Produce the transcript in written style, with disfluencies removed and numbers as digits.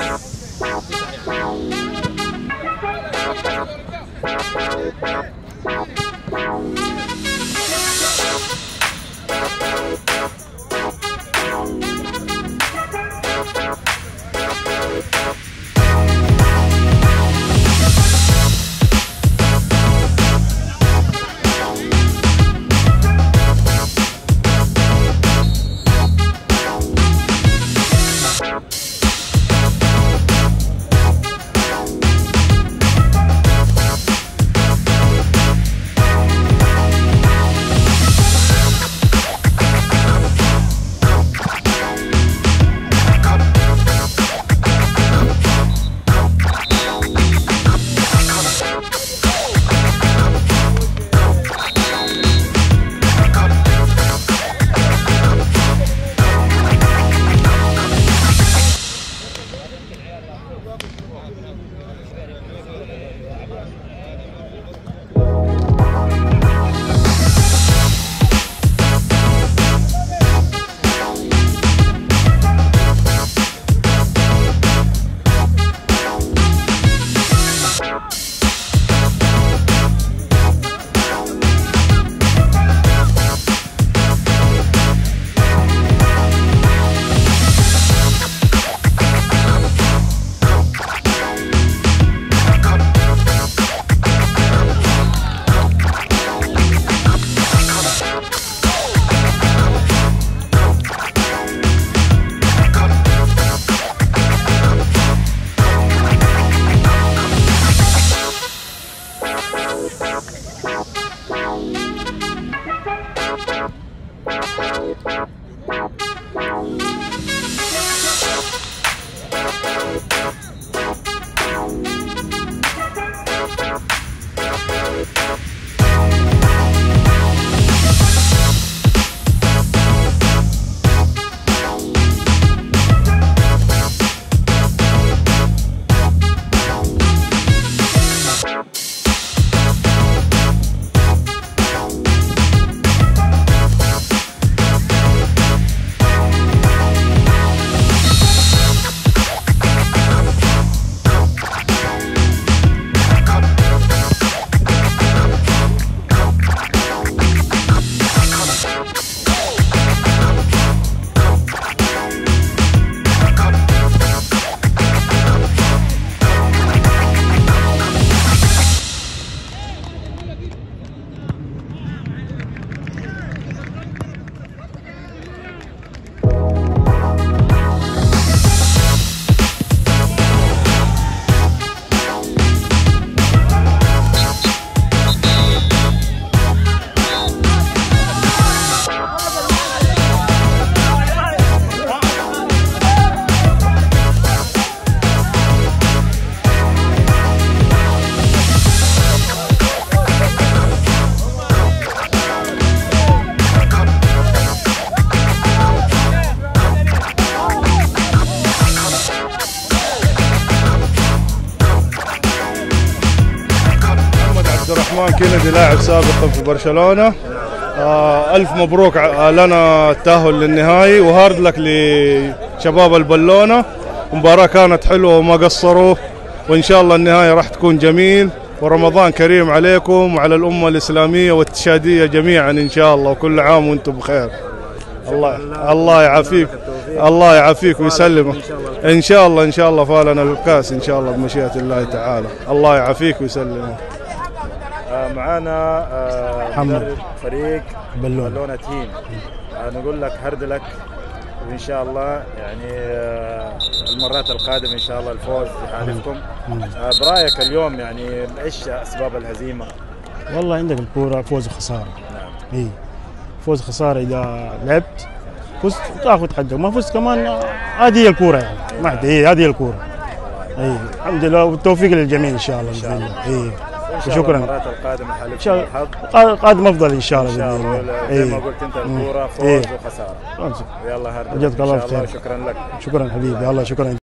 عثمان كندي لاعب سابق في برشلونة. ألف مبروك لنا التأهل للنهائي، وهارد لك لشباب البلونة. المباراة كانت حلوة وما قصروا، وإن شاء الله النهاية راح تكون جميل، ورمضان كريم عليكم وعلى الأمة الإسلامية والتشادية جميعا إن شاء الله، وكل عام وأنتم بخير. الله يعافيك، الله يعافيك ويسلمك. إن شاء الله فالنا الكاس إن شاء الله بمشيئة الله تعالى. الله يعافيك ويسلمك. معانا محمد فريق بلونة تيم. نقول لك هرد لك، وإن شاء الله يعني المرات القادمة إن شاء الله الفوز يحالفكم. برأيك اليوم يعني إيش أسباب الهزيمة؟ والله عندك الكورة فوز وخسارة. نعم. إيه فوز وخسارة، إذا لعبت فزت تاخذ حقك، ما فزت كمان هذه هي الكورة يعني. ما هي هذه الكورة. إيه الحمد لله، والتوفيق للجميع إن شاء الله بإذن الله. إيه شكرا. المرات القادمة حالفكم الحظ. قادم أفضل إن شاء الله بإذن الله. زي ما قلت أنت الكورة فوز وخسارة. يلا هرد. جزاك الله خير. شكرا لك. شكرا حبيبي، الله شكرا.